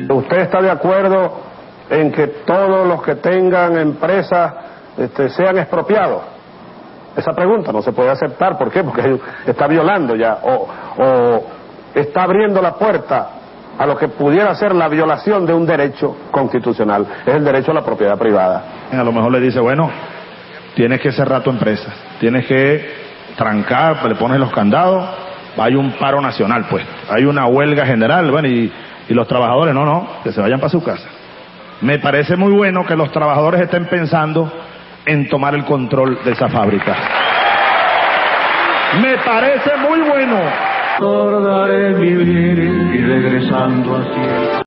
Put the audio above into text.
¿Usted está de acuerdo en que todos los que tengan empresas sean expropiados? Esa pregunta no se puede aceptar. ¿Por qué? Porque está violando ya o está abriendo la puerta a lo que pudiera ser la violación de un derecho constitucional. Es el derecho a la propiedad privada. A lo mejor le dice, bueno, tienes que cerrar tu empresa, tienes que trancar, le pones los candados, hay un paro nacional, pues, hay una huelga general, bueno, y los trabajadores, no, que se vayan para su casa. Me parece muy bueno que los trabajadores estén pensando en tomar el control de esa fábrica. Me parece muy bueno. Recordaré vivir y regresando así.